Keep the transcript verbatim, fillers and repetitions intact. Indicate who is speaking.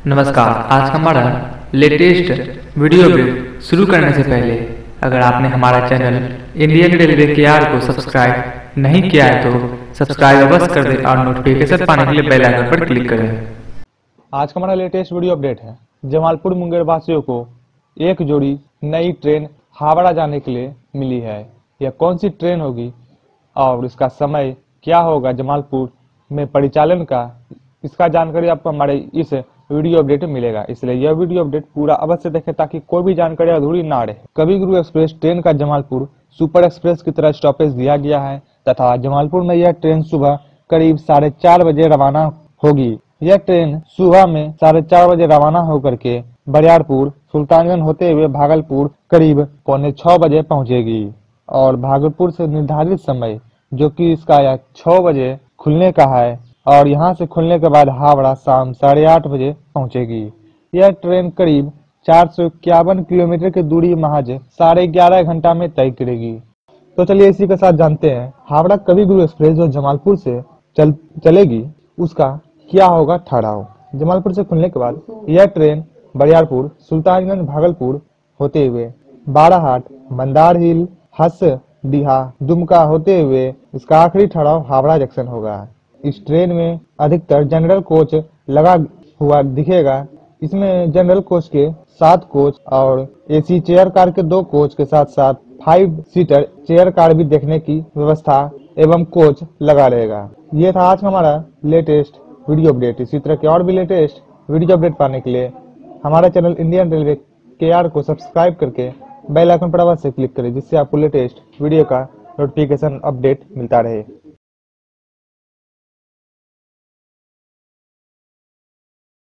Speaker 1: नमस्कार। आज का हमारा लेटेस्ट वीडियो अपडेट शुरू करने से पहले अगर आपने हमारा चैनल इंडियन रेलवे के आर को सब्सक्राइब नहीं किया है तो सब्सक्राइब अवश्य कर दें और नोटिफिकेशन पाने के लिए बेल आइकन पर क्लिक करें।
Speaker 2: आज का हमारा लेटेस्ट वीडियो अपडेट है। जमालपुर मुंगेर वासियों को एक जोड़ी नई ट्रेन हावड़ा जाने के लिए मिली है। यह कौन सी ट्रेन होगी और इसका समय क्या होगा जमालपुर में परिचालन का, इसका जानकारी आपको हमारे इस वीडियो अपडेट में मिलेगा। इसलिए यह वीडियो अपडेट पूरा अवश्य देखें ताकि कोई भी जानकारी अधूरी ना रहे। कवि गुरु एक्सप्रेस ट्रेन का जमालपुर सुपर एक्सप्रेस की तरह स्टॉपेज दिया गया है तथा जमालपुर में यह ट्रेन सुबह करीब साढ़े चार बजे रवाना होगी। यह ट्रेन सुबह में साढ़े चार बजे रवाना होकर के बरियारपुर सुल्तानगंज होते हुए भागलपुर करीब पौने छह बजे पहुंचेगी और भागलपुर से निर्धारित समय जो कि इसका यह छह बजे खुलने का है और यहाँ से खुलने के बाद हावड़ा शाम साढ़े आठ बजे पहुंचेगी। यह ट्रेन करीब चार सौ इक्यावन किलोमीटर की दूरी महज साढ़े ग्यारह घंटा में तय करेगी। तो चलिए इसी के साथ जानते हैं हावड़ा कवि गुरु एक्सप्रेस जो जमालपुर से चल चलेगी उसका क्या होगा ठहराव। जमालपुर से खुलने के बाद यह ट्रेन बरियारपुर सुल्तानगंज भागलपुर होते हुए बाराहाट मंदार हिल हस डीहा दुमका होते हुए इसका आखिरी ठहराव हावड़ा जंक्शन होगा। इस ट्रेन में अधिकतर जनरल कोच लगा हुआ दिखेगा। इसमें जनरल कोच के सात कोच और एसी चेयर कार के दो कोच के साथ साथ फाइव सीटर चेयर कार भी देखने की व्यवस्था एवं कोच लगा रहेगा। ये था आज का हमारा लेटेस्ट वीडियो अपडेट। इसी तरह के और भी लेटेस्ट वीडियो अपडेट पाने के लिए हमारा चैनल इंडियन रेलवे के आर को सब्सक्राइब करके बेल आइकन पर अवश्य क्लिक करें जिससे आपको लेटेस्ट वीडियो का नोटिफिकेशन अपडेट मिलता रहे।